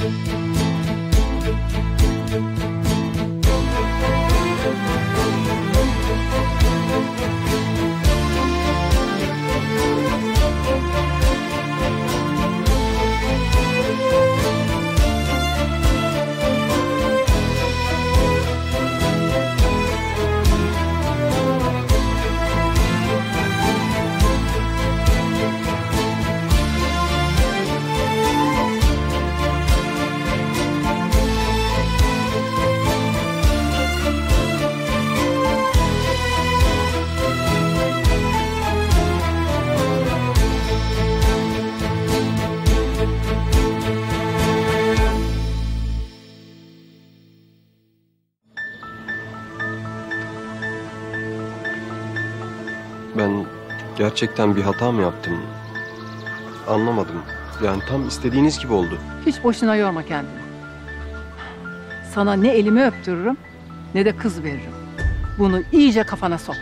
Ben gerçekten bir hata mı yaptım? Anlamadım. Yani tam istediğiniz gibi oldu. Hiç boşuna yorma kendini. Sana ne elimi öptürürüm ne de kız veririm. Bunu iyice kafana sok.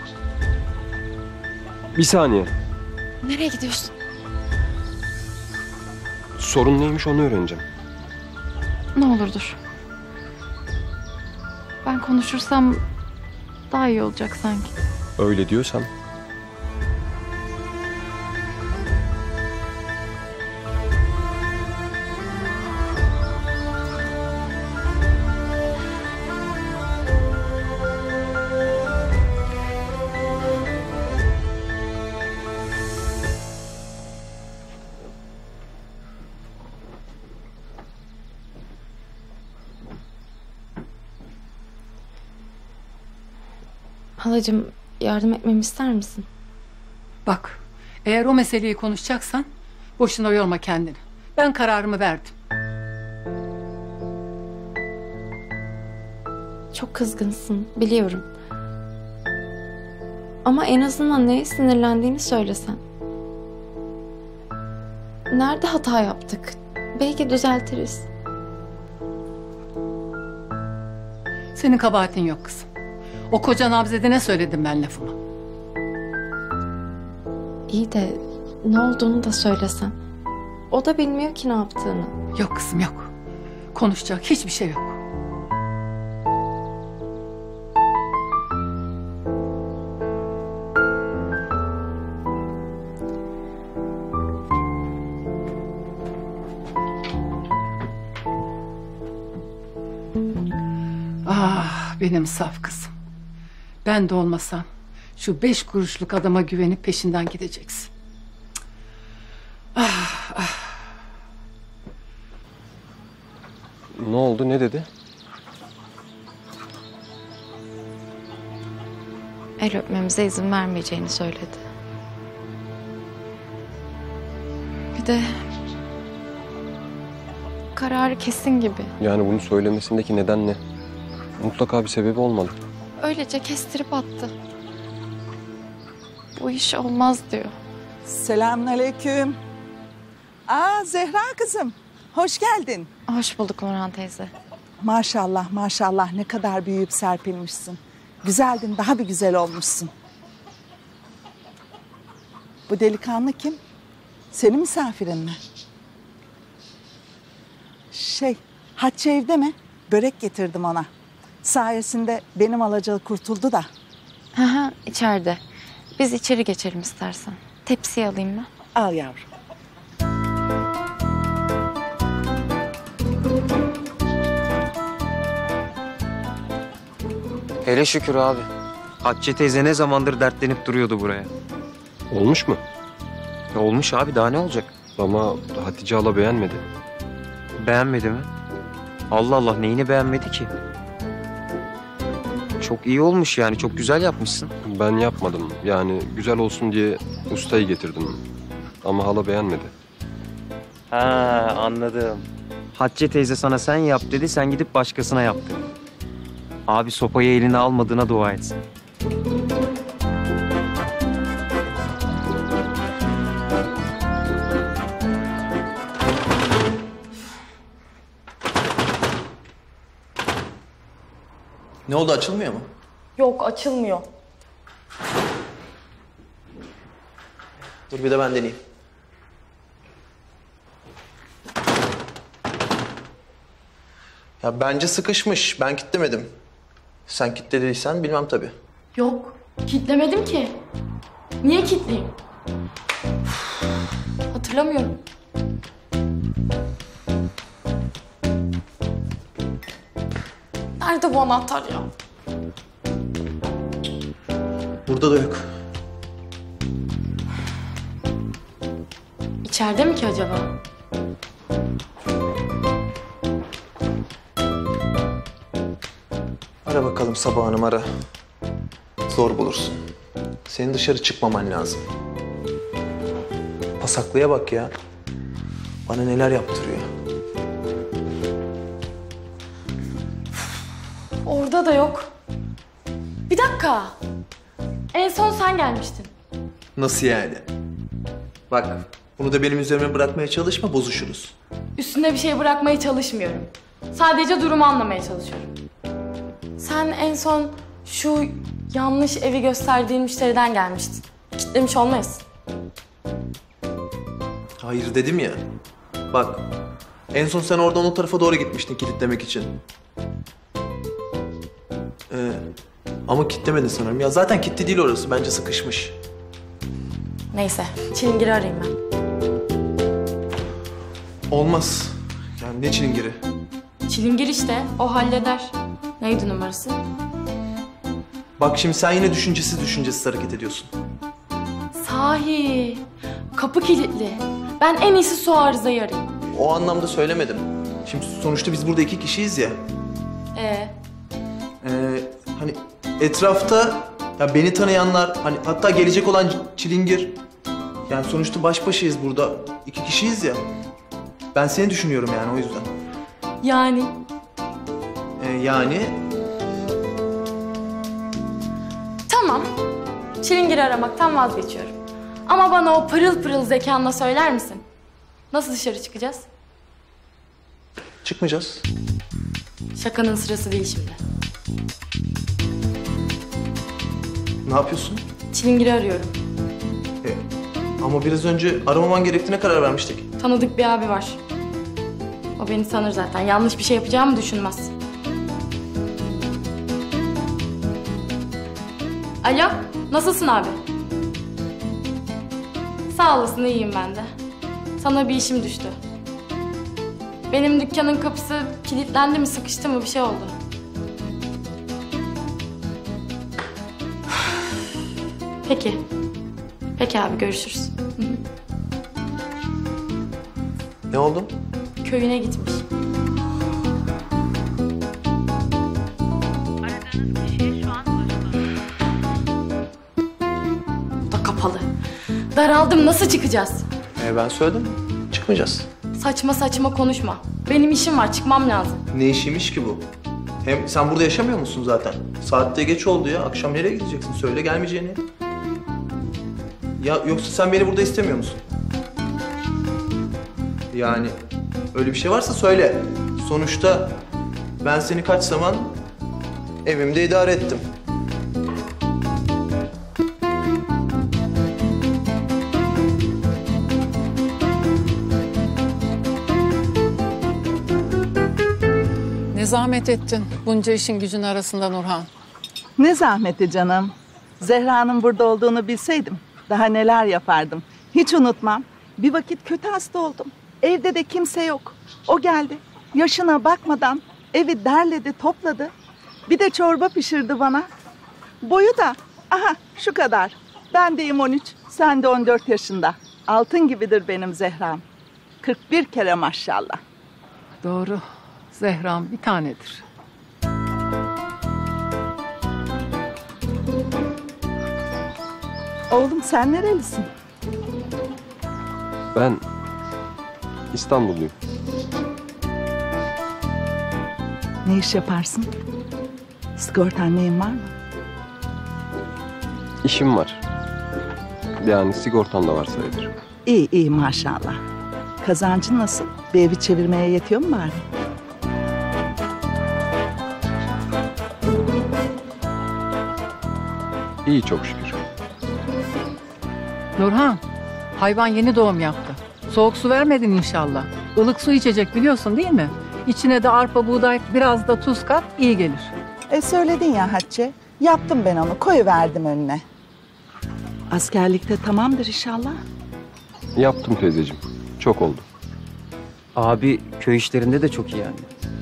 Bir saniye. Nereye gidiyorsun? Sorun neymiş onu öğreneceğim. Ne olur dur. Ben konuşursam daha iyi olacak sanki. Öyle diyorsan. Halacığım, yardım etmemi ister misin? Bak, eğer o meseleyi konuşacaksan boşuna yorma kendini. Ben kararımı verdim. Çok kızgınsın, biliyorum. Ama en azından neye sinirlendiğini söylesen. Nerede hata yaptık? Belki düzeltiriz. Senin kabahatin yok kızım. O koca Nabzede ne söyledim ben lafımı? İyi de ne olduğunu da söylesen. O da bilmiyor ki ne yaptığını. Yok kızım yok. Konuşacak hiçbir şey yok. Ah benim saf kızım. Ben de olmasam şu 5 kuruşluk adama güvenip peşinden gideceksin. Ah ah. Ne oldu, ne dedi? El öpmemize izin vermeyeceğini söyledi. Bir de kararı kesin gibi. Yani bunu söylemesindeki neden ne? Mutlaka bir sebebi olmalı. Öylece kestirip attı. Bu iş olmaz diyor. Selamünaleyküm. Zehra kızım, hoş geldin. Hoş bulduk Nurhan teyze. Maşallah maşallah ne kadar büyüyüp serpilmişsin. Güzeldin, daha bir güzel olmuşsun. Bu delikanlı kim? Senin misafirin mi? Hatice evde mi? Börek getirdim ona. Sayesinde benim alacağı kurtuldu da. Hı, içeride. Biz içeri geçelim istersen. Tepsiyi alayım ben. Al yavrum. Hele şükür abi. Hatice teyze ne zamandır dertlenip duruyordu buraya. Olmuş mu? Olmuş abi, daha ne olacak? Ama Hatice hala beğenmedi. Beğenmedi mi? Allah Allah, neyini beğenmedi ki? Çok iyi olmuş yani, çok güzel yapmışsın. Ben yapmadım. Yani güzel olsun diye ustayı getirdim. Ama hala beğenmedi. Ha, anladım. Hatice teyze sana sen yap dedi, sen gidip başkasına yaptın. Abi sopayı eline almadığına dua etsin. Ne oldu, açılmıyor mu? Yok, açılmıyor. Dur bir de ben deneyeyim. Ya bence sıkışmış. Ben kilitlemedim. Sen kilitlediysen bilmem tabii. Yok, kilitlemedim ki. Niye kilitleyeyim? Hatırlamıyorum. Nerede bu anahtar ya? Burada da yok. İçeride mi ki acaba? Ara bakalım Sabah Hanım, ara. Zor bulursun. Senin dışarı çıkmaman lazım. Pasaklıya bak ya. Bana neler yaptırıyor. Orada da yok. Bir dakika. En son sen gelmiştin. Nasıl yani? Bak, bunu da benim üzerime bırakmaya çalışma, bozuşuruz. Üstüne bir şey bırakmaya çalışmıyorum. Sadece durumu anlamaya çalışıyorum. Sen en son şu yanlış evi gösterdiğin müşteriden gelmiştin. Kitlemiş olmayız. Hayır dedim ya. Bak, en son sen oradan o tarafa doğru gitmiştin kilitlemek için. Ama kilitlemedin sanırım. Ya zaten kilitli değil orası. Bence sıkışmış. Neyse, çilingiri arayayım ben. Olmaz. Yani ne çilingiri? Çilingir işte, o halleder. Neydi numarası? Bak şimdi sen yine düşüncesiz hareket ediyorsun. Sahi, kapı kilitli. Ben en iyisi su arızayı arayayım. O anlamda söylemedim. Şimdi sonuçta biz burada 2 kişiyiz ya. Hani etrafta ya beni tanıyanlar, hani hatta gelecek olan çilingir. Yani sonuçta baş başayız burada. 2 kişiyiz ya. Ben seni düşünüyorum yani o yüzden. Yani Yani tamam, çilingiri aramaktan vazgeçiyorum. Ama bana o pırıl pırıl zekanla söyler misin? Nasıl dışarı çıkacağız? çıkmayacağız. Şakanın sırası değil şimdi. Ne yapıyorsun? Çilingiri arıyorum. Ama biraz önce aramaman gerektiğine karar vermiştik. Tanıdık bir abi var. O beni tanır zaten. Yanlış bir şey yapacağımı düşünmez. Alo, nasılsın abi? Sağ olasın, iyiyim ben de. Sana bir işim düştü. Benim dükkanın kapısı kilitlendi mi, sıkıştı mı, bir şey oldu. Peki. Peki abi, görüşürüz. Ne oldu? Köyüne gitmiş. Bu da kapalı. Daraldım, nasıl çıkacağız? Ben söyledim. Çıkmayacağız. Saçma saçma konuşma. Benim işim var, çıkmam lazım. Ne işiymiş ki bu? Hem sen burada yaşamıyor musun zaten? Saatte geç oldu ya. Akşam nereye gideceksin? Söyle gelmeyeceğini. Ya yoksa sen beni burada istemiyor musun? Yani öyle bir şey varsa söyle. Sonuçta ben seni kaç zaman evimde idare ettim. Ne zahmet ettin bunca işin gücün arasında Nurhan. Ne zahmeti canım. Zehra'nın burada olduğunu bilseydim daha neler yapardım. Hiç unutmam. Bir vakit kötü hasta oldum. Evde de kimse yok. O geldi. Yaşına bakmadan evi derledi, topladı. Bir de çorba pişirdi bana. Boyu da aha şu kadar. Ben deyim 13, sen de 14 yaşında. Altın gibidir benim Zehra'm. 41 kere maşallah. Doğru. Zehra'm bir tanedir. Oğlum sen nerelisin? Ben İstanbulluyum. Ne iş yaparsın? Sigortan neyin var mı? İşim var. Yani sigortam da var sayılır. İyi iyi maşallah. Kazancın nasıl? Bir evi çevirmeye yetiyor mu bari? İyi çok şükür. Nurhan, hayvan yeni doğum yaptı. Soğuk su vermedin inşallah. Ilık su içecek biliyorsun değil mi? İçine de arpa buğday biraz da tuz kat iyi gelir. Söyledin ya Hatice. Yaptım ben onu, koyuverdim önüne. Askerlikte tamamdır inşallah. Yaptım teyzeciğim. Çok oldu. Abi köy işlerinde de çok iyi yani.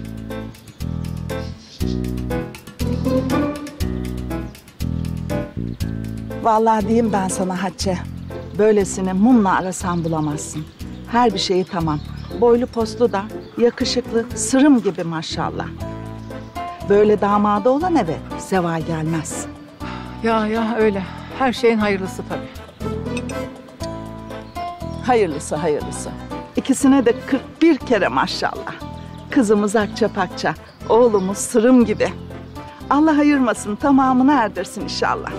Vallahi diyeyim ben sana Hatice. Böylesini mumla arasan bulamazsın. Her bir şeyi tamam. Boylu postlu da, yakışıklı, sırım gibi maşallah. Böyle damadı olan eve zeval gelmez. Ya öyle. Her şeyin hayırlısı tabii. Hayırlısı hayırlısı. İkisine de 41 kere maşallah. Kızımız akça pakça, oğlumuz sırım gibi. Allah ayırmasın, tamamını erdirsin inşallah.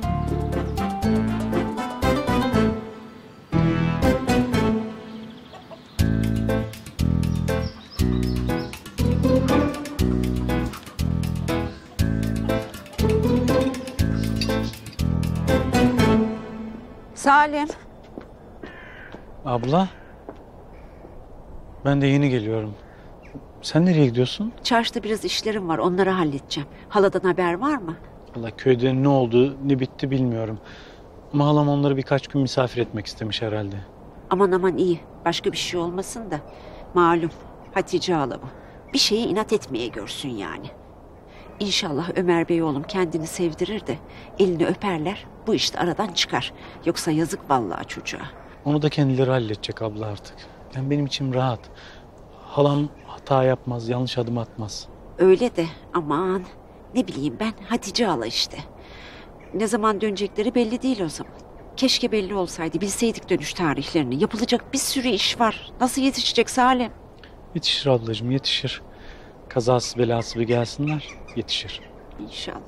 Salim. Abla. Ben de yeni geliyorum. Sen nereye gidiyorsun? Çarşıda biraz işlerim var. Onları halledeceğim. Haladan haber var mı? Vallahi köyde ne oldu, ne bitti bilmiyorum. Ama halam onları birkaç gün misafir etmek istemiş herhalde. Aman iyi. Başka bir şey olmasın da. Malum Hatice hala bu. Bir şeye inat etmeye görsün yani. İnşallah Ömer Bey oğlum kendini sevdirir de elini öperler. Bu işte aradan çıkar. Yoksa yazık vallahi çocuğa. Onu da kendileri halledecek abla artık. Yani benim içim rahat. Halam hata yapmaz, yanlış adım atmaz. Öyle de aman ne bileyim ben Hatice hala işte. Ne zaman dönecekleri belli değil o zaman. Keşke belli olsaydı, bilseydik dönüş tarihlerini. Yapılacak bir sürü iş var. Nasıl yetişecek Salim? Yetişir ablacığım, yetişir. Kazasız belasız bir gelsinler, yetişir. İnşallah.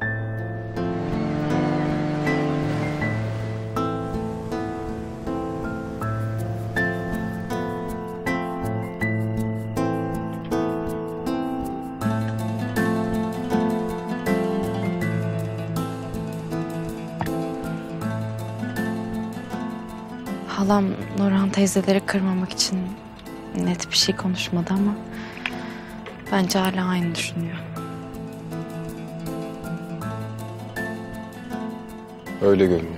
Halam Nurhan teyzeleri kırmamak için net bir şey konuşmadı ama bence hala aynı düşünüyor. Öyle görünüyor.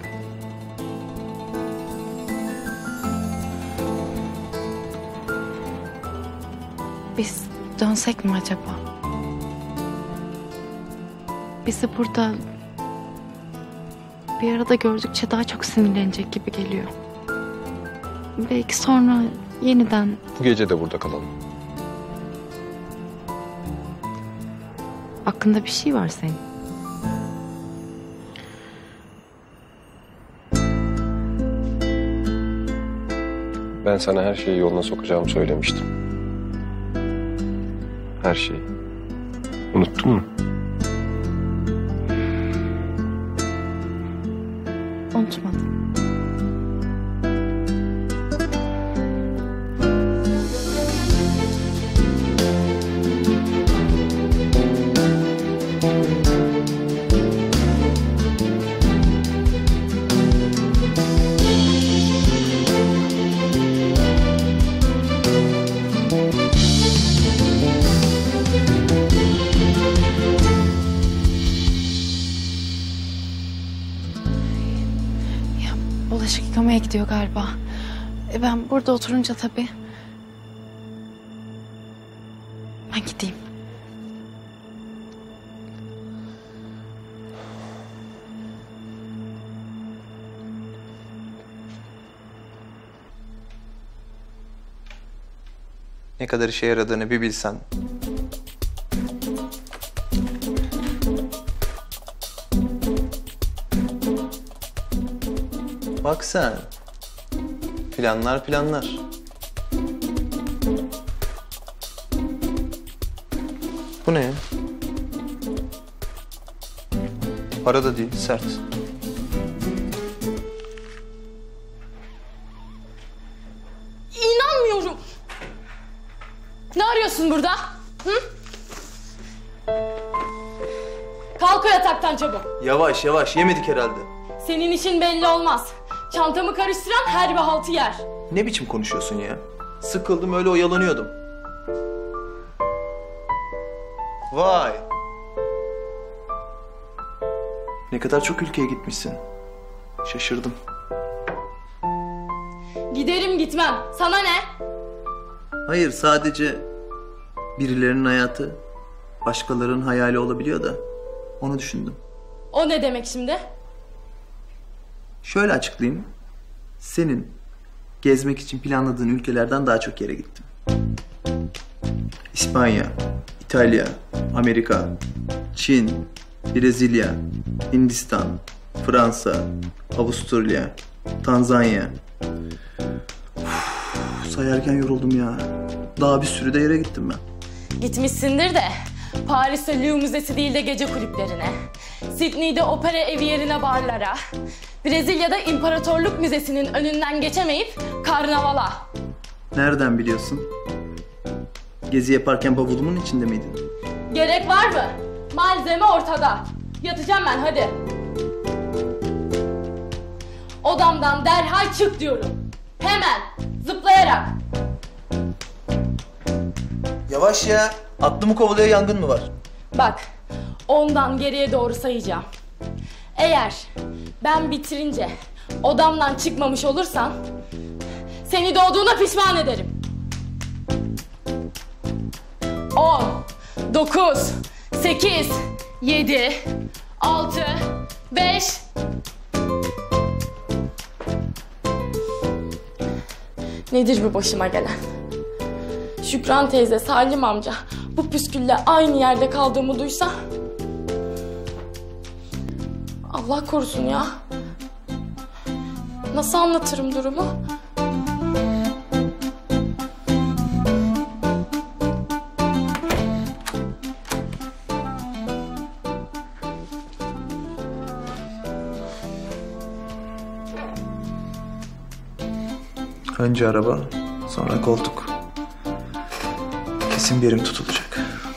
Biz dönsek mi acaba? Bizi burada bir arada gördükçe daha çok sinirlenecek gibi geliyor. Belki sonra yeniden... Bu gece de burada kalalım. Aklında bir şey var senin. Ben sana her şeyi yoluna sokacağımı söylemiştim. Her şeyi. Unuttun mu? Unutmadım. Bulaşık yıkamaya gidiyor galiba. Ben burada oturunca tabii. Ben gideyim. Ne kadar işe yaradığını bir bilsen. Bak sen. Planlar planlar. Bu ne ya? Para da değil, sert. İnanmıyorum. Ne arıyorsun burada? Hı? Kalk o yataktan çabuk. Yavaş yavaş, yemedik herhalde. Senin işin belli olmaz. Çantamı karıştıran her bir haltı yer. Ne biçim konuşuyorsun ya? Sıkıldım, öyle oyalanıyordum. Vay. Ne kadar çok ülkeye gitmişsin. Şaşırdım. Giderim gitmem. Sana ne? Hayır, sadece birilerinin hayatı başkalarının hayali olabiliyor da onu düşündüm. O ne demek şimdi? Şöyle açıklayayım. Senin gezmek için planladığın ülkelerden daha çok yere gittim. İspanya, İtalya, Amerika, Çin, Brezilya, Hindistan, Fransa, Avusturya, Tanzanya. Sayarken yoruldum ya. Daha bir sürü de yere gittim ben. Gitmişsindir de Paris'te Louvre Müzesi değil de gece kulüplerine, Sydney'de opera evi yerine barlara, Brezilya'da İmparatorluk Müzesi'nin önünden geçemeyip karnavala. Nereden biliyorsun? Gezi yaparken bavulumun içinde miydin? Gerek var mı? Malzeme ortada. Yatacağım ben, hadi. Odamdan derhal çık diyorum. Hemen, zıplayarak. Yavaş ya. Aklımı kovalıyor, yangın mı var? Bak, ondan geriye doğru sayacağım. Eğer ben bitirince odamdan çıkmamış olursan seni doğduğuna pişman ederim. 10, 9, 8, 7, 6, 5... Nedir bu başıma gelen? Şükran teyze, Salim amca bu püskülle aynı yerde kaldığımı duysa... Allah korusun ya. Nasıl anlatırım durumu? Önce araba, sonra koltuk. Kesin bir yerim tutulacak.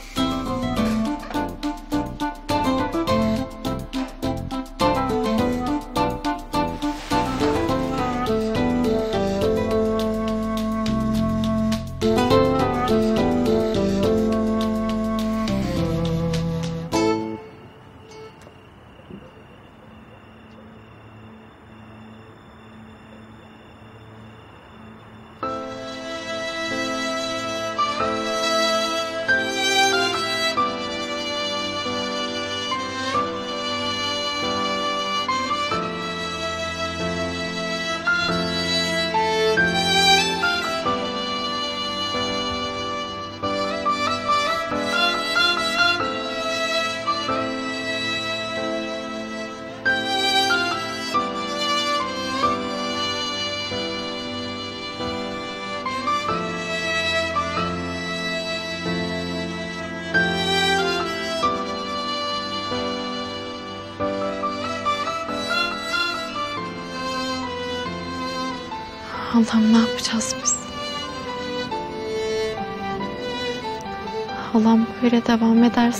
Allah'ım, ne yapacağız biz? Halam böyle devam ederse...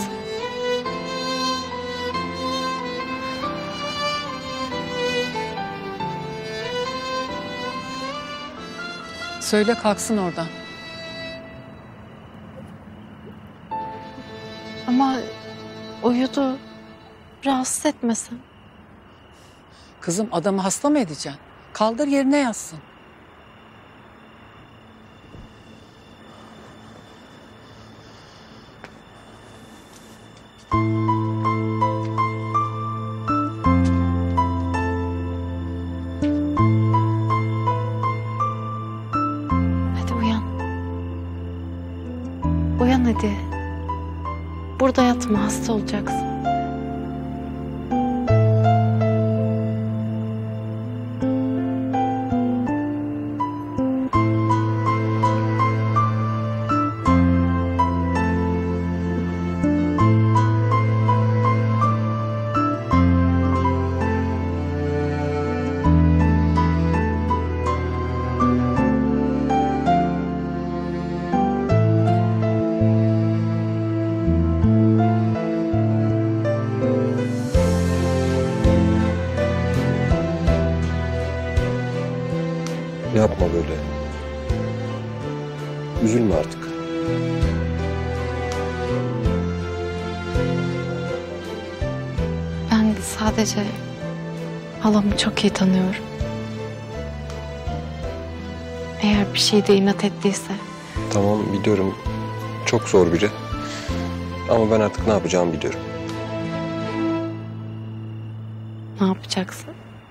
Söyle kalksın oradan. Ama uyudu. Rahatsız etmesin. Kızım, adamı hasta mı edeceksin? Kaldır yerine yatsın. Hadi uyan. Uyan hadi. Burada yatma, hasta olacaksın. Yapma böyle. Üzülme artık. Sadece halamı çok iyi tanıyorum. Eğer bir şeyde inat ettiyse Tamam biliyorum. Çok zor biri. Ama ben artık ne yapacağımı biliyorum. ne yapacaksın?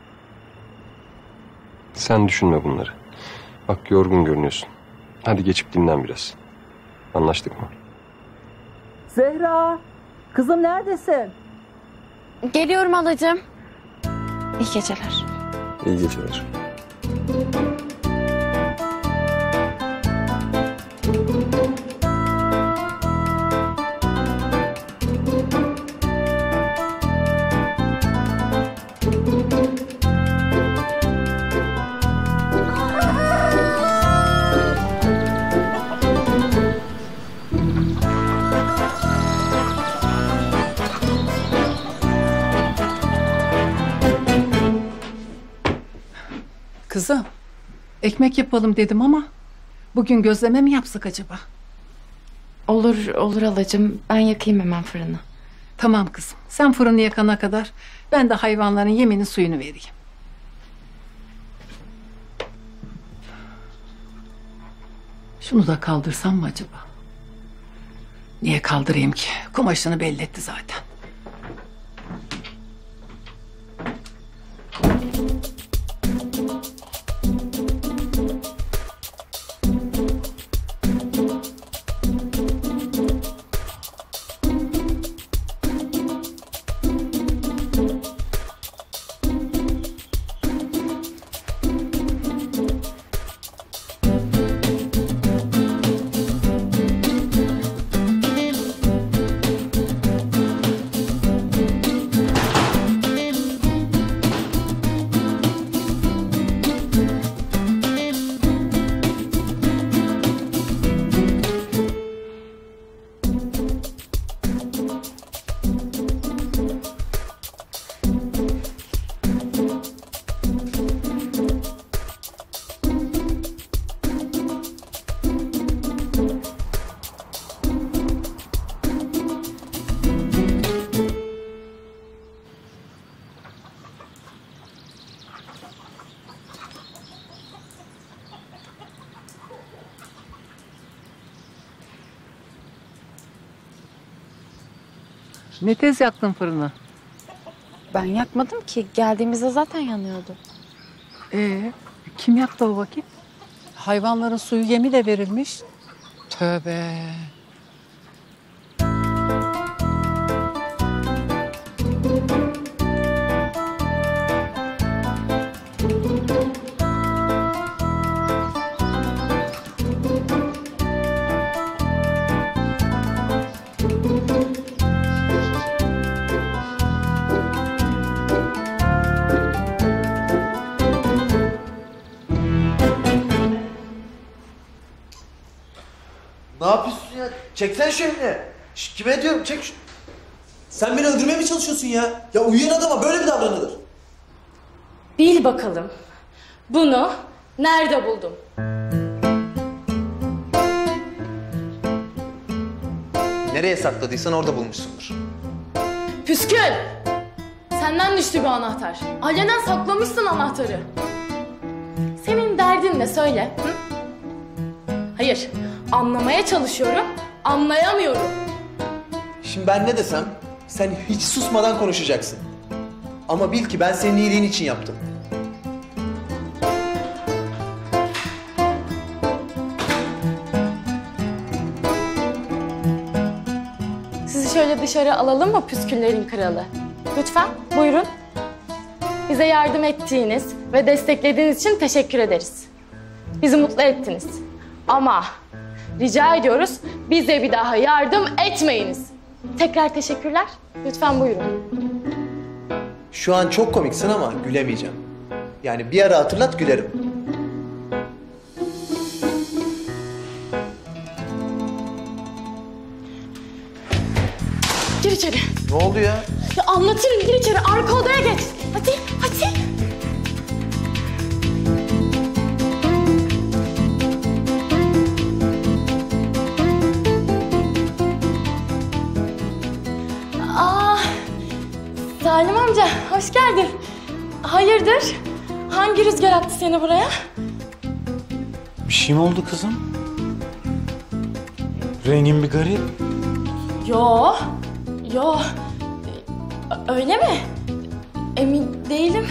Sen düşünme bunları. Bak yorgun görünüyorsun. Hadi geçip dinlen biraz. Anlaştık mı? Zehra, kızım neredesin? Geliyorum halacığım. İyi geceler. İyi geceler. Kızım, ekmek yapalım dedim ama bugün gözleme mi yapsak acaba? Olur olur halacığım. Ben yakayım hemen fırını. Tamam kızım, sen fırını yakana kadar ben de hayvanların yeminin suyunu vereyim. Şunu da kaldırsam mı acaba? Niye kaldırayım ki? Kumaşını belli etti zaten. Ne tez yaktın fırını? Ben yakmadım ki. Geldiğimizde zaten yanıyordu. Kim yaktı o vakit? Hayvanların suyu yemi de verilmiş. Tövbe. Ne yapıyorsun ya? Çeksen şu elini. Kime diyorum çek şu... Sen beni öldürmeye mi çalışıyorsun ya? Ya uyuyan adama böyle mi davranılır? Bil bakalım. Bunu nerede buldum? Nereye sakladıysan orada bulmuşsundur. Püskül! Senden düştü bir anahtar. Aileden saklamışsın anahtarı. Senin derdin ne söyle? Hı? Hayır, anlamaya çalışıyorum, anlayamıyorum. Şimdi ben ne desem sen hiç susmadan konuşacaksın. Ama bil ki ben senin iyiliğin için yaptım. Sizi şöyle dışarı alalım mı püsküllerin kralı? Lütfen, buyurun. Bize yardım ettiğiniz ve desteklediğiniz için teşekkür ederiz. Bizi mutlu ettiniz. Ama rica ediyoruz bize bir daha yardım etmeyiniz. Tekrar teşekkürler. Lütfen buyurun. Şu an çok komiksin ama gülemeyeceğim. Yani bir ara hatırlat gülerim. Gir içeri. Ne oldu ya? Ya anlatırım, gir içeri. Arka odaya geç. Hadi, hadi. Salim amca, hoş geldin. Hayırdır? Hangi rüzgar attı seni buraya? Bir şey mi oldu kızım? Rengin bir garip. Yo. Öyle mi? Emin değilim.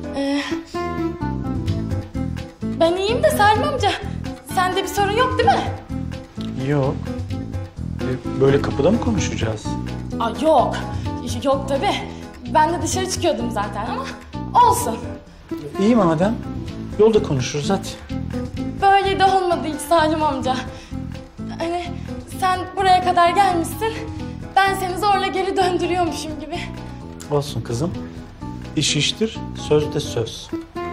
Ben iyiyim de Salim amca. Sende bir sorun yok değil mi? Yok. Böyle kapıda mı konuşacağız? Yok. Yok tabii. Ben de dışarı çıkıyordum zaten ama olsun. İyi madem. Yolda konuşuruz hadi. Böyle de olmadı hiç Salim amca. Hani sen buraya kadar gelmişsin. Ben seni zorla geri döndürüyormuşum gibi. Olsun kızım. İş iştir, söz de söz.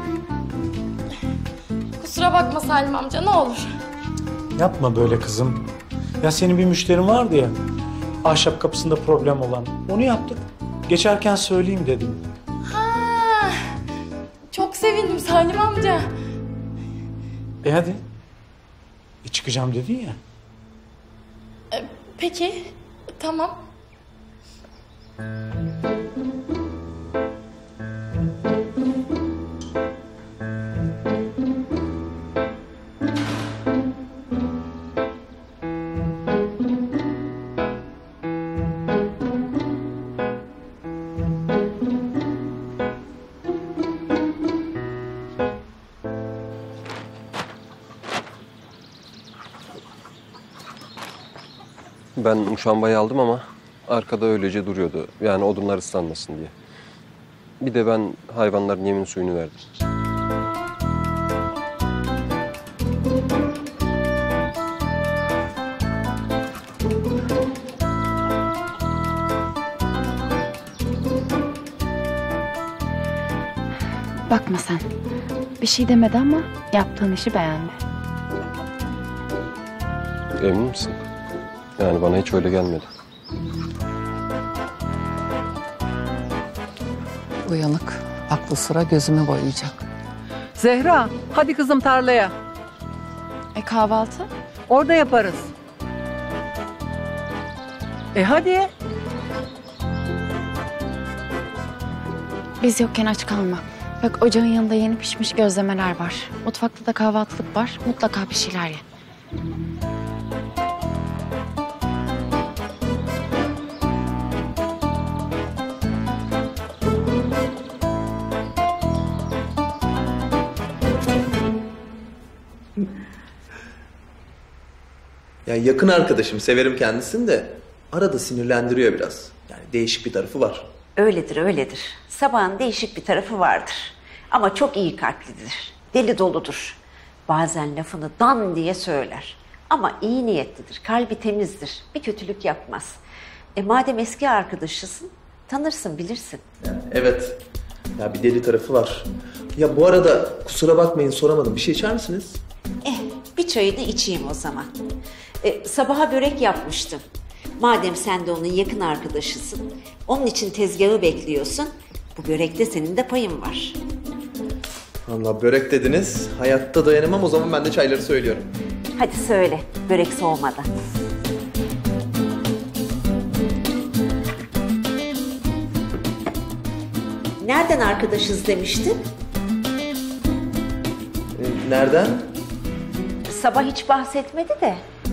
Kusura bakma Salim amca, ne olur. Yapma böyle kızım. Ya senin bir müşterin vardı ya. Ahşap kapısında problem olan. Onu yaptık. Geçerken söyleyeyim dedim. Ha, çok sevindim Salim amca. Hadi. Çıkacağım dedin ya. Peki, tamam. Ben muşambayı aldım ama arkada öylece duruyordu. Yani odunlar ıslanmasın diye. Bir de ben hayvanların yemin suyunu verdim. Bakma sen. Bir şey demedi ama yaptığın işi beğendi. Emin misin? Yani bana hiç öyle gelmedi. Uyanık, aklı sıra gözümü boyayacak. Zehra, hadi kızım tarlaya. Kahvaltı? Orada yaparız. Hadi. Biz yokken aç kalma. Bak ocağın yanında yeni pişmiş gözlemeler var. Mutfakta da kahvaltılık var. Mutlaka bir şeyler ye. Ya yakın arkadaşım, severim kendisini de arada sinirlendiriyor biraz. Yani değişik bir tarafı var. Öyledir, öyledir. Sabahın değişik bir tarafı vardır. Ama çok iyi kalplidir. Deli doludur. Bazen lafını dan diye söyler. Ama iyi niyetlidir, kalbi temizdir. Bir kötülük yapmaz. Madem eski arkadaşısın, tanırsın, bilirsin. Evet. Ya bir deli tarafı var. Ya bu arada kusura bakmayın soramadım. Bir şey içer misiniz? Bir çayını içeyim o zaman. Sabaha börek yapmıştım. Madem sen de onun yakın arkadaşısın, onun için tezgahı bekliyorsun. Bu börekte senin de payın var. Vallahi börek dediniz. Hayatta dayanamam, o zaman ben de çayları söylüyorum. Hadi söyle, börek soğumadan. Nereden arkadaşız demiştin? Nereden? Sabah hiç bahsetmedi de.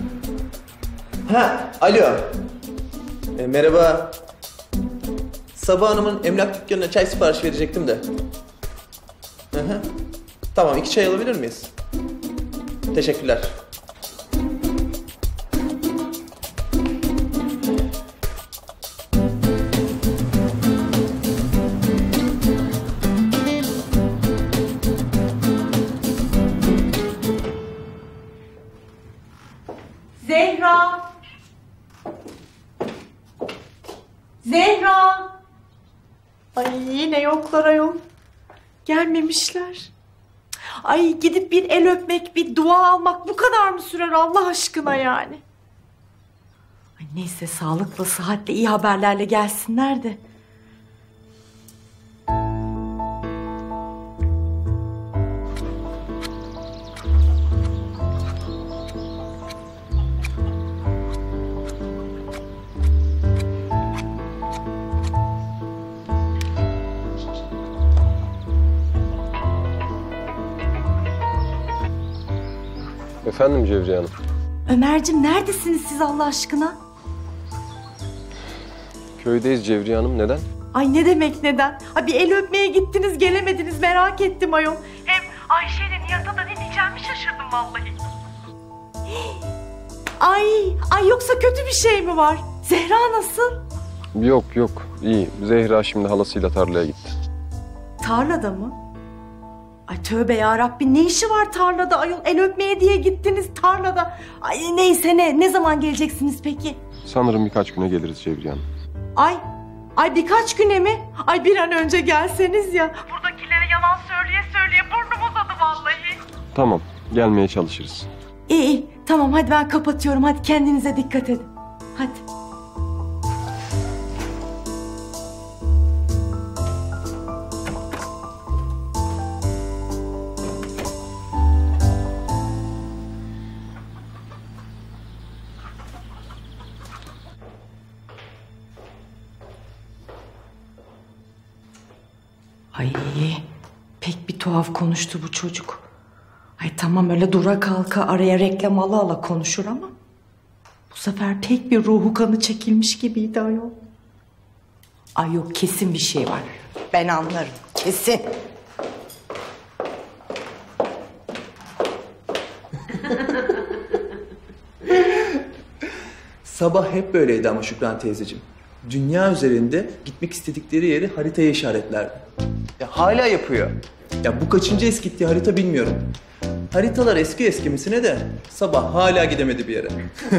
Ha, alo. Merhaba. Sabah Hanım'ın emlak dükkanına çay sipariş verecektim de. Hı hı. Tamam, 2 çay alabilir miyiz? Teşekkürler. Zehra! Zehra! Ay yine yoklar ayol. Gelmemişler. Ay gidip bir el öpmek, bir dua almak bu kadar mı sürer Allah aşkına yani? Ay neyse sağlıkla, sıhhatle, iyi haberlerle gelsinler de. Efendim Cevriye Hanım. Ömerciğim neredesiniz siz Allah aşkına? Köydeyiz Cevriye Hanım. Neden? Ay ne demek neden? Ha bir el öpmeye gittiniz gelemediniz merak ettim ayol. Hem Ayşe'yle Nihat'a da ne diyeceğimi şaşırdım vallahi. Ay yoksa kötü bir şey mi var? Zehra nasıl? Yok iyi. Zehra şimdi halasıyla tarlaya gitti. Tarlada mı? Ay tövbe yarabbi ne işi var tarlada ayol? El öpmeye diye gittiniz tarlada. Ay neyse ne zaman geleceksiniz peki? Sanırım birkaç güne geliriz Cevriye Hanım. Ay birkaç güne mi? Ay bir an önce gelseniz ya. Buradakilere yalan söyleye burnum uzadı vallahi. Tamam, gelmeye çalışırız. İyi tamam hadi ben kapatıyorum. Hadi kendinize dikkat edin. Hadi. Ay pek bir tuhaf konuştu bu çocuk. Ay tamam öyle dura kalka araya reklam ala konuşur ama bu sefer pek bir ruhu kanı çekilmiş gibiydi ayol. Ay yok kesin bir şey var. Ben anlarım kesin. Sabah hep böyleydi ama Şükran teyzeciğim. Dünya üzerinde gitmek istedikleri yeri haritaya işaretlerdi. Ya hala yapıyor. Ya bu kaçıncı eskittiği harita bilmiyorum. Haritalar eski eskimisine de sabah hala gidemedi bir yere.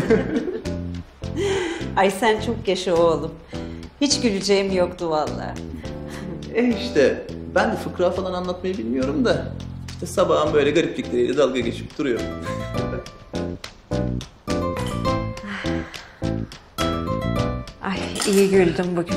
Ay sen çok yaşa oğlum. Hiç güleceğim yoktu vallahi. İşte ben de fıkra falan anlatmayı bilmiyorum da işte sabahın böyle gariplikleriyle dalga geçip duruyor. Ay iyi güldüm bugün.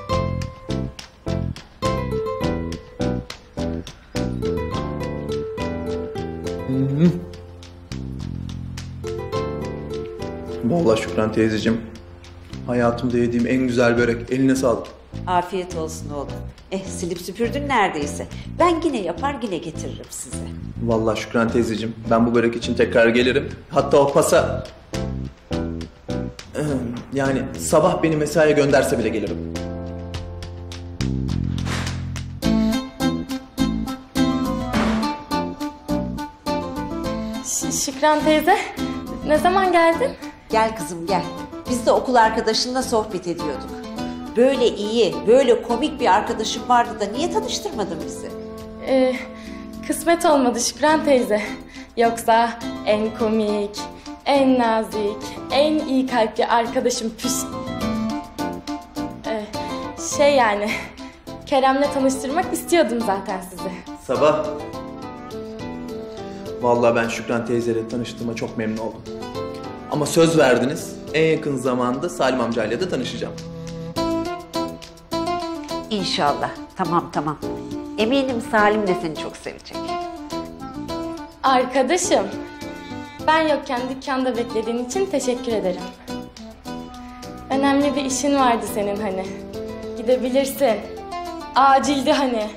Vallahi Şükran teyzeciğim, hayatımda yediğim en güzel börek. Eline sağlık. Afiyet olsun oğlum. Silip süpürdün neredeyse. Ben yine yapar yine getiririm size. Vallahi Şükran teyzeciğim, ben bu börek için tekrar gelirim. Hatta o pasa... Yani sabah beni mesaiye gönderse bile gelirim. Şükran teyze, ne zaman geldin? Gel kızım gel. Biz de okul arkadaşınla sohbet ediyorduk. Böyle iyi, böyle komik bir arkadaşım vardı da niye tanıştırmadın bizi? Kısmet olmadı Şükran teyze. Yoksa en komik, en nazik, en iyi kalpli arkadaşım yani Kerem'le tanıştırmak istiyordum zaten sizi. Sabah. Vallahi ben Şükran teyzeyle tanıştığıma çok memnun oldum. Ama söz verdiniz, en yakın zamanda Salim amcayla da tanışacağım. İnşallah. Tamam. Eminim Salim de seni çok sevecek. Arkadaşım, ben yokken dükkanda beklediğin için teşekkür ederim. Önemli bir işin vardı senin hani. Gidebilirsin. Acildi hani.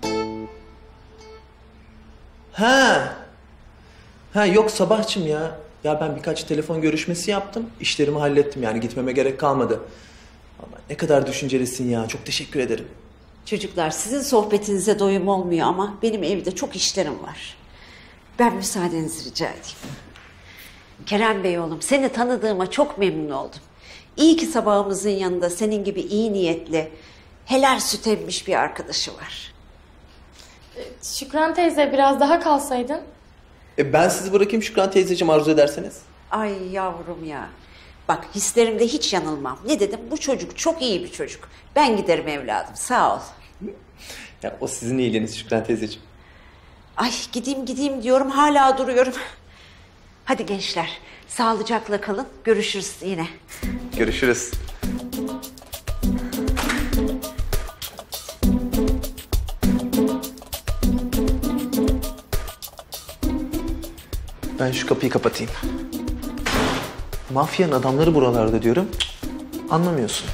Ha yok Sabahçım ya. Ya ben birkaç telefon görüşmesi yaptım. İşlerimi hallettim yani gitmeme gerek kalmadı. Ama ne kadar düşüncelisin ya. Çok teşekkür ederim. Çocuklar sizin sohbetinize doyum olmuyor ama benim evde çok işlerim var. Ben müsaadenizi rica edeyim. Kerem Bey oğlum seni tanıdığıma çok memnun oldum. İyi ki sabahımızın yanında senin gibi iyi niyetli, helal süt emmiş bir arkadaşı var. Şükran teyze biraz daha kalsaydın. Ben sizi bırakayım Şükran teyzeciğim arzu ederseniz. Ay yavrum ya. Bak hislerimde hiç yanılmam. Ne dedim? Bu çocuk çok iyi bir çocuk. Ben giderim evladım. Sağ ol. Ya o sizin iyiliğiniz Şükran teyzeciğim. Ay gideyim diyorum hala duruyorum. Hadi gençler sağlıcakla kalın. Görüşürüz yine. Görüşürüz. Ben şu kapıyı kapatayım. Mafyanın adamları buralarda diyorum. Anlamıyorsun.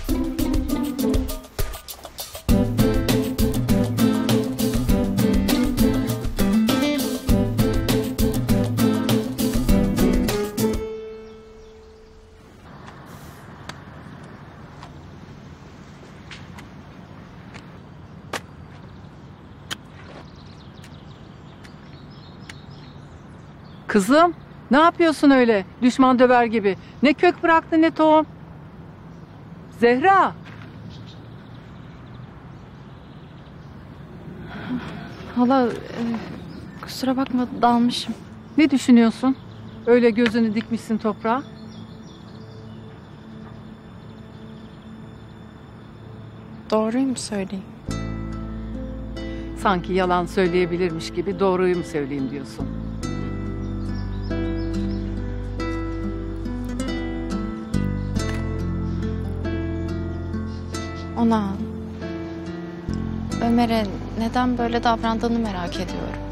Kızım, ne yapıyorsun öyle? Düşman döver gibi. Ne kök bıraktı ne tohum. Zehra. Hala kusura bakma dalmışım. Ne düşünüyorsun? Öyle gözünü dikmişsin toprağa. Doğruyu mu söyleyeyim? Sanki yalan söyleyebilirmiş gibi doğruyu mu söyleyeyim diyorsun. Ona, Ömer'e neden böyle davrandığını merak ediyorum.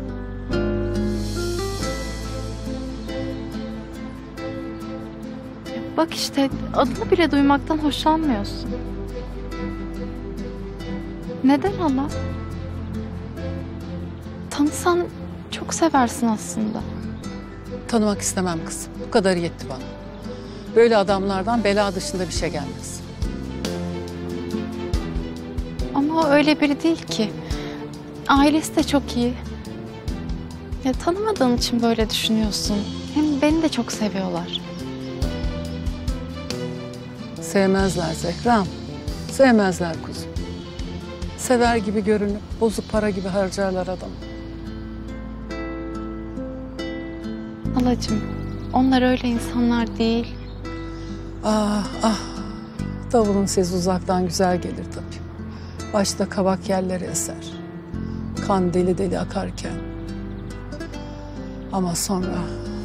Bak işte adını bile duymaktan hoşlanmıyorsun. Neden hala? Tanısan çok seversin aslında. Tanımak istemem kızım. Bu kadar yetti bana. Böyle adamlardan bela dışında bir şey gelmez. Ama o öyle biri değil ki. Ailesi de çok iyi. Ya tanımadığın için böyle düşünüyorsun. Hem beni de çok seviyorlar. Sevmezler Zehra'm. Sevmezler kuzum. Sever gibi görünüp bozuk para gibi harcarlar adamı. Halacığım, onlar öyle insanlar değil. Ah ah. Davulun sesi uzaktan güzel gelir tabii. Başta kabak yerleri eser. Kan deli deli akarken. Ama sonra...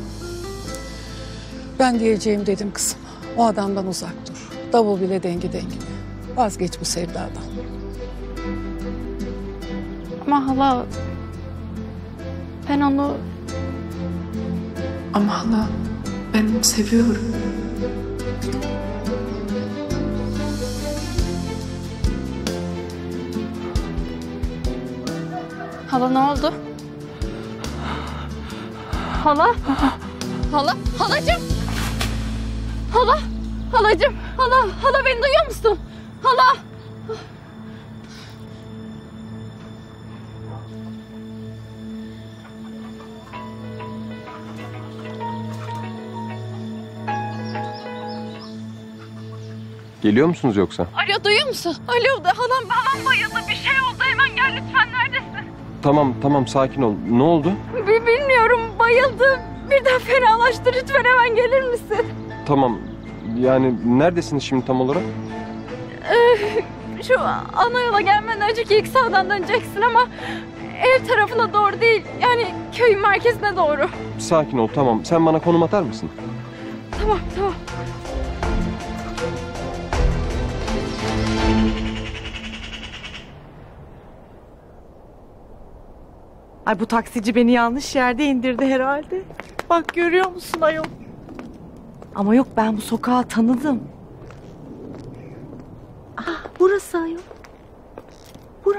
Ben diyeceğim dedim kızım. O adamdan uzak dur. Davul bile dengi dengine. Vazgeç bu sevdadan. Ama hala... Ben onu... Ama hala ben onu seviyorum. Hala ne oldu? Hala? Halacığım! Halacığım! Hala beni duyuyor musun? Hala! Geliyor musunuz yoksa? Alo duyuyor musun? Alo halam bayıldı, bir şey oldu, hemen gel lütfen, neredesin? Tamam sakin ol. Ne oldu? Bilmiyorum, bayıldı, birden fenalaştı, lütfen hemen gelir misin? Tamam. Yani neredesiniz şimdi tam olarak? Şu ana yola gelmeden önceki ilk sağdan döneceksin ama ev tarafına doğru değil, yani köyün merkezine doğru. Sakin ol tamam. Sen bana konum atar mısın? Tamam. Ay bu taksici beni yanlış yerde indirdi herhalde. Bak görüyor musun ayol? Ama yok, ben bu sokağı tanıdım. Ah, burası ayol. Bura.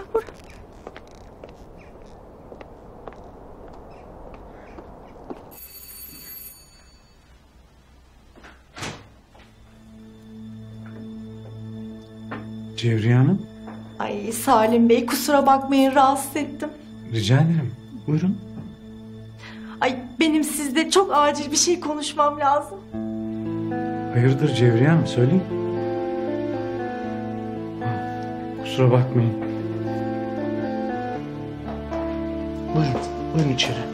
Cevriye Hanım, Ay Salim Bey, kusura bakmayın, rahatsız ettim. rica ederim. Buyurun. Ay benim sizle çok acil bir şey konuşmam lazım. Hayırdır Cevriye Hanım, söyleyin. Kusura bakmayın. Buyurun içeri.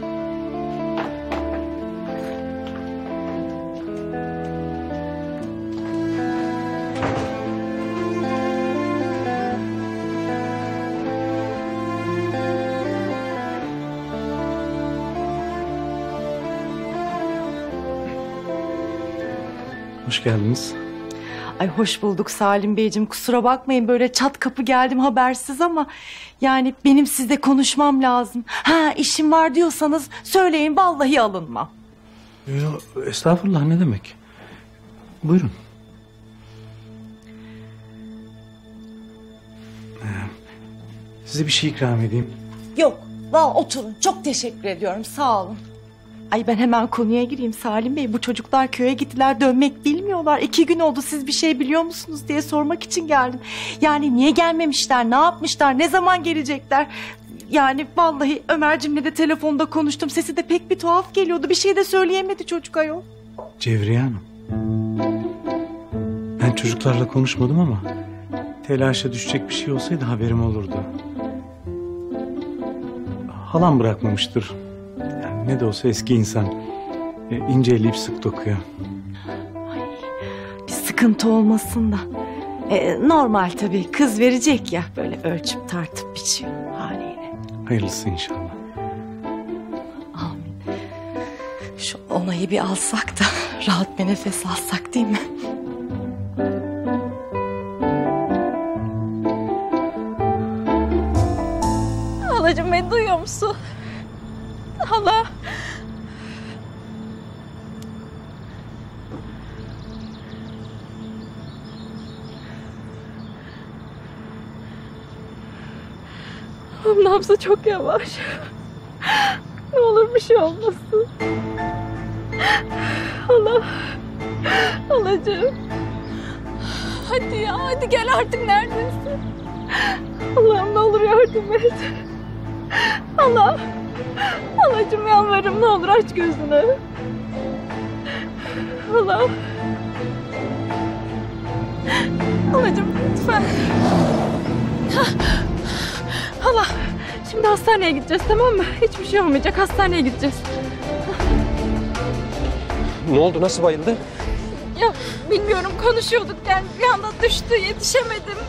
Hoş geldiniz. Ay hoş bulduk Salim Beyciğim, kusura bakmayın böyle çat kapı geldim habersiz ama yani benim sizle konuşmam lazım. Ha, işim var diyorsanız söyleyin, vallahi alınmam. Yok, estağfurullah, ne demek. Buyurun. Size bir şey ikram edeyim. Yok, vallahi oturun, çok teşekkür ediyorum, sağ olun. Ay ben hemen konuya gireyim Salim Bey, bu çocuklar köye gittiler, dönmek bilmiyorlar. 2 gün oldu, siz bir şey biliyor musunuz diye sormak için geldim. Yani niye gelmemişler, ne yapmışlar, ne zaman gelecekler? Yani vallahi Ömer'cimle de telefonda konuştum. Sesi de pek bir tuhaf geliyordu. Bir şey de söyleyemedi çocuk ayol. Cevriye Hanım. Ben çocuklarla konuşmadım ama telaşa düşecek bir şey olsaydı haberim olurdu. Halam bırakmamıştır. Yani ne de olsa eski insan. İnce eleyip sık dokuyor. Bir sıkıntı olmasın da. Normal tabii. Kız verecek ya. Böyle ölçüp tartıp biçiyor haliyle. Hayırlısı inşallah. Amin. Şu onayı bir alsak da rahat bir nefes alsak değil mi? Halacığım beni duyuyor musun? Hala. Nabzı çok yavaş. Ne olur bir şey olmasın. Hala. Halacığım. Hadi ya, hadi gel artık, neredesin? Allah'ım ne olur yardım et. Allah. Halacığım yalvarırım, ne olur aç gözünü. Allah. Halacığım lütfen. Hala, şimdi hastaneye gideceğiz, tamam mı? Hiçbir şey olmayacak, hastaneye gideceğiz. Ne oldu? Nasıl bayıldı? Ya bilmiyorum, konuşuyorduk yani bir anda düştü, yetişemedim.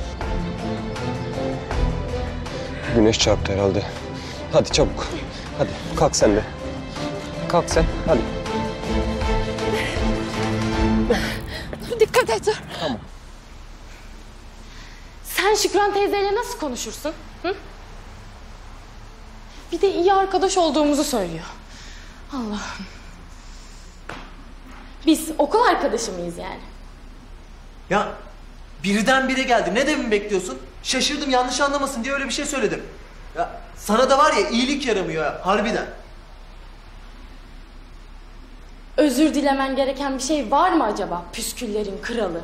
Güneş çarptı herhalde. Hadi çabuk. Hadi kalk sen de. Kalk sen. Hadi. Dikkat et. Tamam. Sen Şükran teyzeyle nasıl konuşursun? Hı? Bir de iyi arkadaş olduğumuzu söylüyor. Allah'ım. Biz okul arkadaşı mıyız yani? Ya birdenbire geldi. Ne dememi bekliyorsun? Şaşırdım, yanlış anlamasın diye öyle bir şey söyledim. Ya sana da var ya iyilik yaramıyor ha, harbiden. Özür dilemen gereken bir şey var mı acaba? Püsküllerin kralı.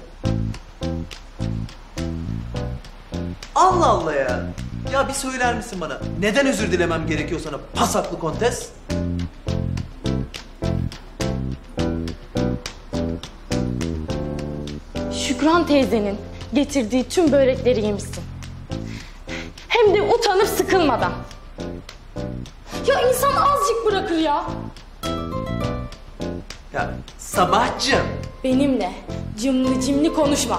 Allah Allah ya. Ya bir söyler misin bana? Neden özür dilemem gerekiyor sana pasaklı kontes? Şükran teyzenin getirdiği tüm börekleri yemişsin. Hem de utanıp sıkılmadan. Ya insan azıcık bırakır ya. Ya Sabahcığım. Benimle cimri cimri konuşma.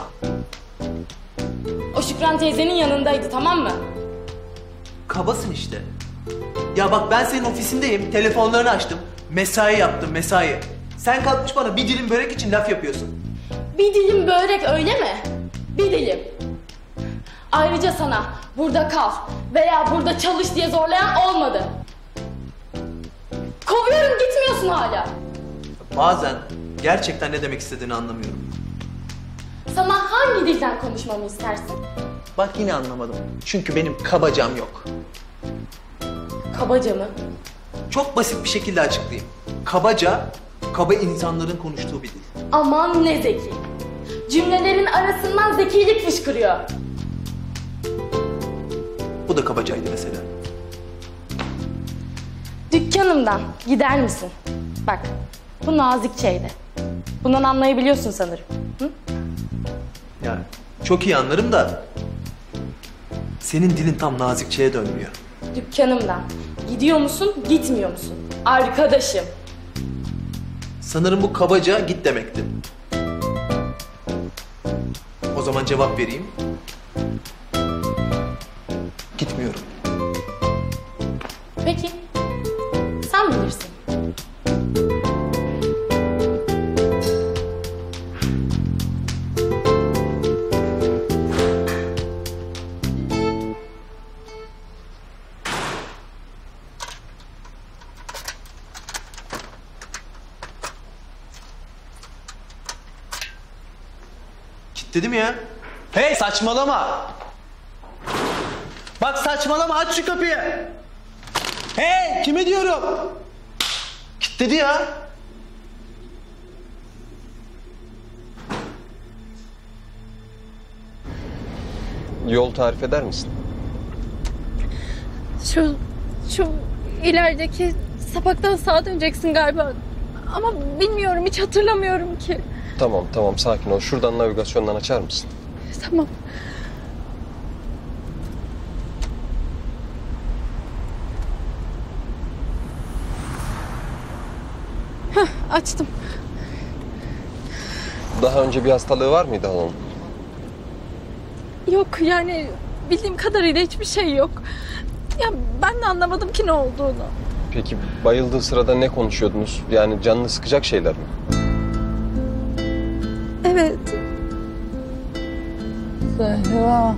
O Şükran teyzenin yanındaydı, tamam mı? Kabasın işte. Ya bak ben senin ofisindeyim, telefonlarını açtım. Mesai yaptım, mesai. Sen kalkmış bana bir dilim börek için laf yapıyorsun. Bir dilim börek öyle mi? Bir dilim. Ayrıca sana burada kal veya burada çalış diye zorlayan olmadı. Kovuyorum, gitmiyorsun hala. Bazen gerçekten ne demek istediğini anlamıyorum. Sana hangi dilden konuşmamı istersin? Bak yine anlamadım. Çünkü benim kabacam yok. Kabaca mı? Çok basit bir şekilde açıklayayım. Kabaca, kaba insanların konuştuğu bir dil. Aman ne zeki. Cümlelerin arasından zekilik fışkırıyor. Bu da kabacaydı mesela. Dükkanımdan gider misin? Bak, bu nazikçeydi. Bundan anlayabiliyorsun sanırım. Hı? Yani çok iyi anlarım da senin dilin tam nazikçeye dönmüyor. Dükkanımdan gidiyor musun, gitmiyor musun? Arkadaşım. Sanırım bu kabaca git demekti. O zaman cevap vereyim. Gitmiyorum. Peki, sen bilirsin. Dedim ya. Hey saçmalama. Bak saçmalama, aç şu kapıyı. Hey kime diyorum? Kilitledi ya. Yol tarif eder misin? Şu ilerideki sapaktan sağa döneceksin galiba. Ama bilmiyorum, hiç hatırlamıyorum ki. Tamam sakin ol. Şuradan navigasyondan açar mısın? Tamam. Heh, açtım. Daha önce bir hastalığı var mıydı halanın? Yok yani bildiğim kadarıyla hiçbir şey yok. Ya ben de anlamadım ki ne olduğunu. Peki bayıldığı sırada ne konuşuyordunuz? Yani canını sıkacak şeyler mi? Evet. Zehra.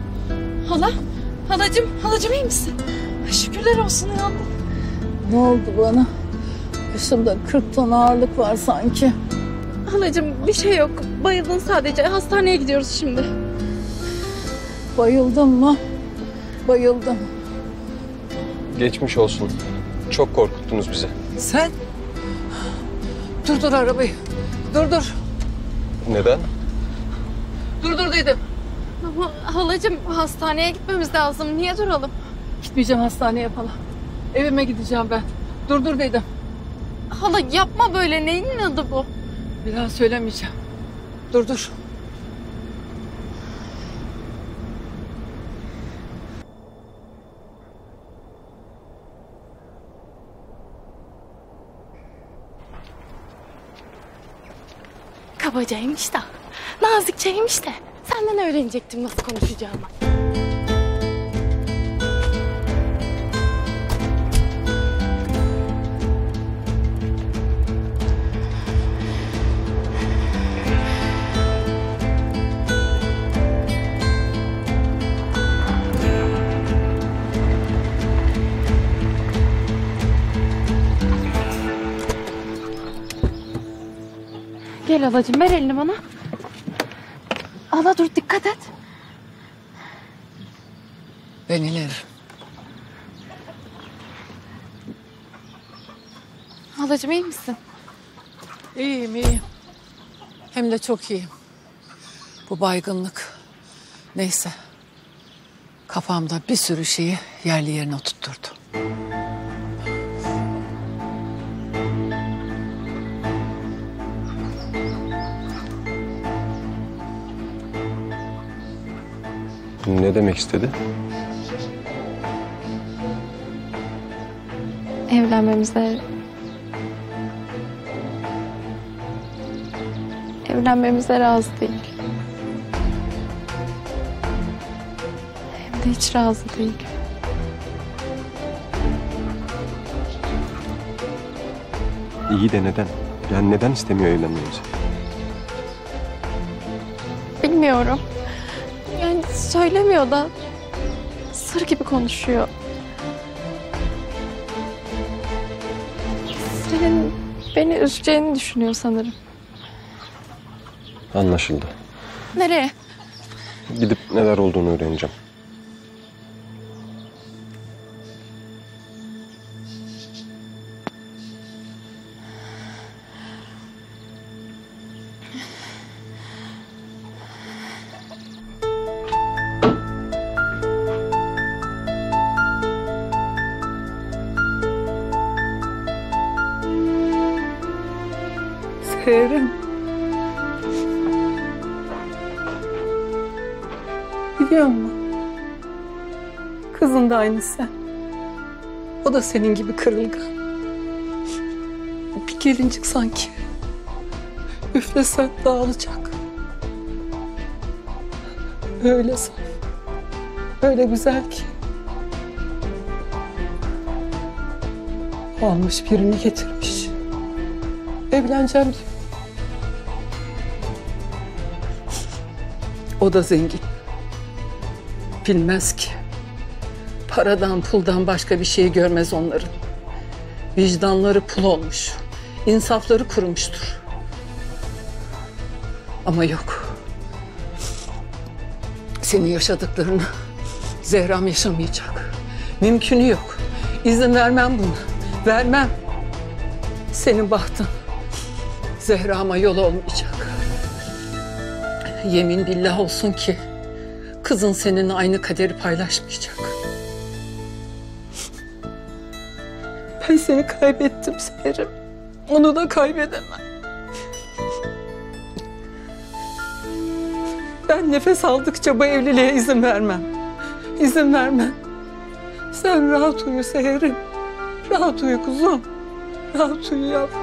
Halacığım iyi misin? Ay, şükürler olsun uyandın. Ne oldu bana? Başımda 40 ton ağırlık var sanki. Halacığım bir şey yok. Bayıldın sadece. Hastaneye gidiyoruz şimdi. Bayıldım mı? Bayıldım. Geçmiş olsun. Çok korkuttunuz bizi. Sen? Durdur arabayı. Durdur. Neden? Durdur dedim. Ama halacığım hastaneye gitmemiz lazım. Niye duralım? Gitmeyeceğim hastaneye falan. Evime gideceğim ben. Durdur dedim. Hala yapma böyle. Neyin adı bu? Bir daha söylemeyeceğim. Durdur. Kabacaymış da, nazikçeymiş de. Senden öğrenecektim nasıl konuşacağımı. Gel halacığım, ver elini bana. Hala dur, dikkat et. Ben inerim. Halacığım iyi misin? İyiyim. Hem de çok iyiyim. Bu baygınlık. Neyse. Kafamda bir sürü şeyi yerli yerine oturtturdu. Ne demek istedi? Evlenmemize razı değil. Hem de hiç razı değil. İyi de neden? Yani neden istemiyor evlenmemizi? Bilmiyorum. Yani söylemiyor da sır gibi konuşuyor. Senin beni üzeceğini düşünüyor sanırım. Anlaşıldı. Nereye? Gidip neler olduğunu öğreneceğim. Seherim. Biliyor musun? Kızın da aynı sen. O da senin gibi kırılgan. Bir gelincik sanki. Üflesen dağılacak. Öyle saf. Öyle güzel ki. Almış birini getirmiş. Evleneceğim diyor. O da zengin. Bilmez ki. Paradan puldan başka bir şey görmez onların. Vicdanları pul olmuş. İnsafları kurumuştur. Ama yok. Senin yaşadıklarını Zehra'm yaşamayacak. Mümkünü yok. İzin vermem buna. Vermem. Senin bahtın Zehra'ma yol olmayacak. Yemin billah olsun ki kızın seninle aynı kaderi paylaşmayacak. Ben seni kaybettim Seher'im. Onu da kaybedemem. Ben nefes aldıkça bu evliliğe izin vermem. İzin vermem. Sen rahat uyu Seher'im. Rahat uyu kuzum. Rahat uyu yavrum.